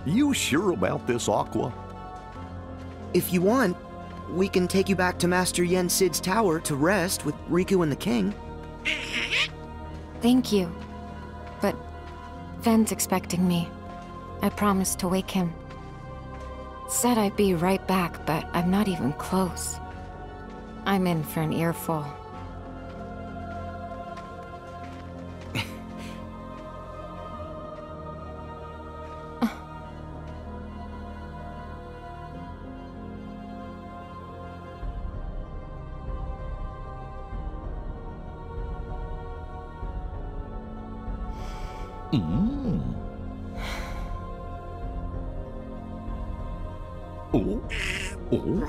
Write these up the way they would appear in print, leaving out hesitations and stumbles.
You sure about this, Aqua? If you want, we can take you back to Master Yen Sid's tower to rest with Riku and the king. Thank you. But Ven's expecting me. I promised to wake him. Said I'd be right back, but I'm not even close. I'm in for an earful. Oh. Oh.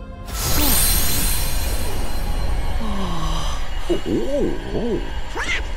Oh.